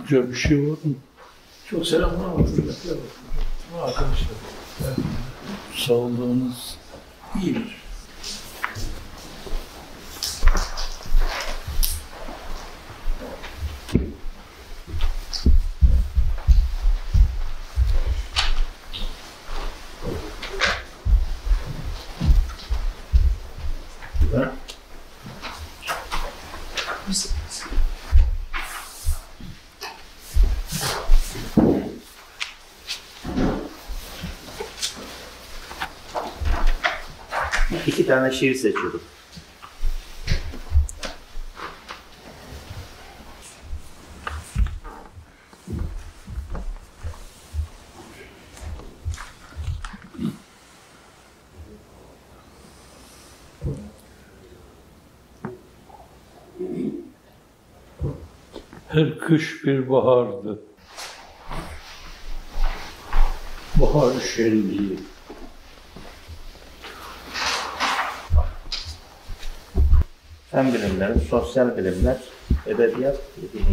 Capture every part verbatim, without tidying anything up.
Soracak bir şey var mı? Çok selamlar var. Arkadaşlar. Evet. Sağlığınız İyidir. güzel. İki tane şiir seçiyorduk. Her kış bir bahardı. Bahar şenliği. Fen bilimleri, sosyal bilimler, edebiyat, dini.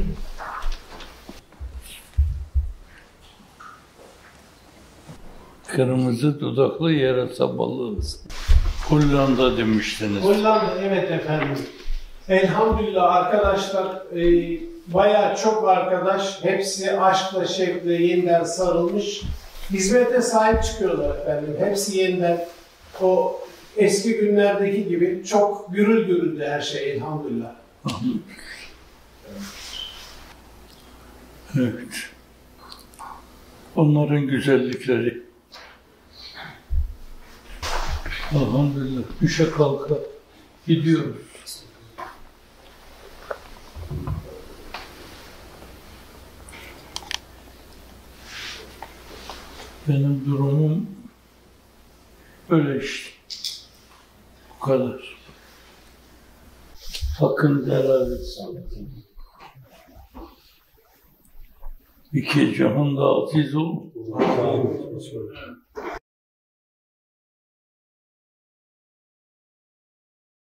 Kırmızı dudaklı yarasa balığı. Hollanda demiştiniz. Hollanda, evet efendim. Elhamdülillah arkadaşlar, e, bayağı çok arkadaş, hepsi aşkla, şevkle yeniden sarılmış. Hizmete sahip çıkıyorlar efendim. Hepsi yeniden o eski günlerdeki gibi çok gürül gürüldü her şey elhamdülillah. Evet. Onların güzellikleri. Elhamdülillah. Düşe kalka gidiyoruz. Benim durumum öyle işte. Bu kadar. Hakkını helal etsin. İki cihan da aziz ol.